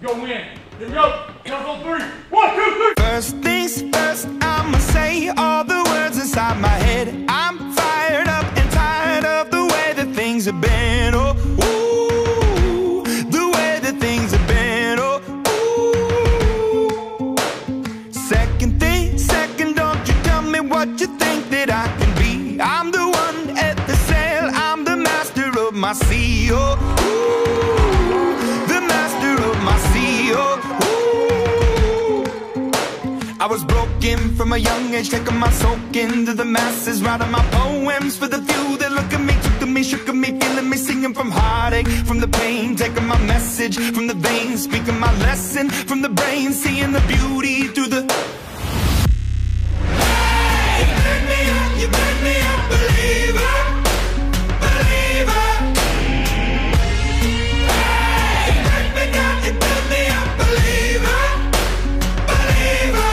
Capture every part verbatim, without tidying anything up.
Go win. Here we go. Count on three. One, two, three. First things first, I'ma say all the words inside my head. I'm fired up and tired of the way that things have been. Oh, ooh, the way that things have been. Oh, ooh. Second thing, second, don't you tell me what you think that I can be. I'm the one at the sail, I'm the master of my sea. Oh, ooh, the master of my sea. Oh, I was broken from a young age, taking my soak into the masses, writing my poems for the few that look at me, took to me, shook at me, feeling me, singing from heartache, from the pain, taking my message from the veins, speaking my lesson from the brain, seeing the beauty through the... Hey, you burn me up, you burn me up, believer, believer. Hey, you burn me down, you burn me up, believer, believer.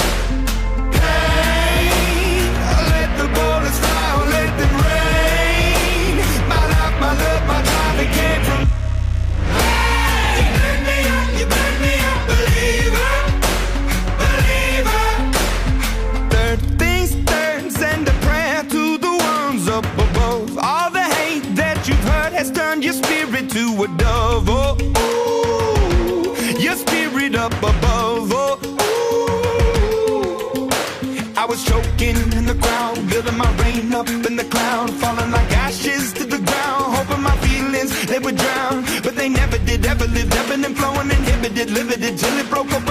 Your spirit to a dove, oh, ooh, your spirit up above, oh, ooh. I was choking in the crowd, building my rain up in the cloud, falling like ashes to the ground, hoping my feelings, they would drown, but they never did, ever lived, ebbing and flowing, inhibited, limited, till it broke up